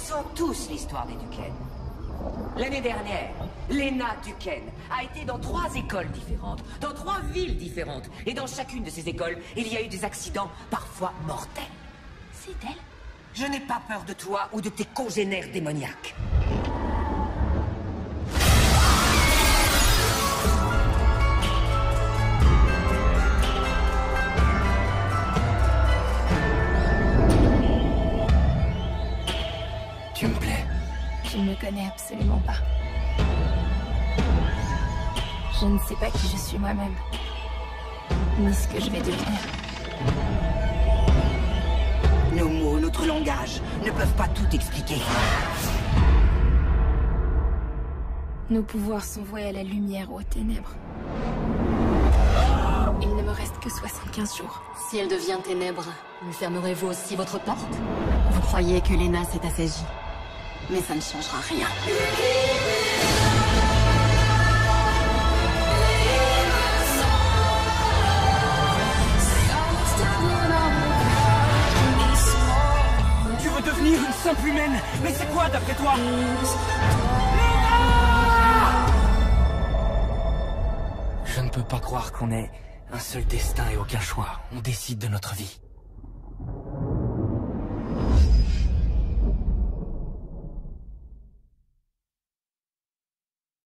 connaissons tous l'histoire des Duquesne. L'année dernière, Lena Duquesne a été dans 3 écoles différentes, dans 3 villes différentes. Et dans chacune de ces écoles, il y a eu des accidents, parfois mortels. C'est elle? Je n'ai pas peur de toi ou de tes congénères démoniaques. Tu me plais. Tu ne me connais absolument pas. Je ne sais pas qui je suis moi-même, ni ce que je vais devenir. Nos mots, notre langage ne peuvent pas tout expliquer. Nos pouvoirs sont voués à la lumière ou aux ténèbres. Il ne me reste que 75 jours. Si elle devient ténèbre, lui fermerez-vous aussi votre porte? Vous croyez que Lena s'est assagie, mais ça ne changera rien. Tu veux devenir une simple humaine? Mais c'est quoi d'après toi? Je ne peux pas croire qu'on ait un seul destin et aucun choix. On décide de notre vie.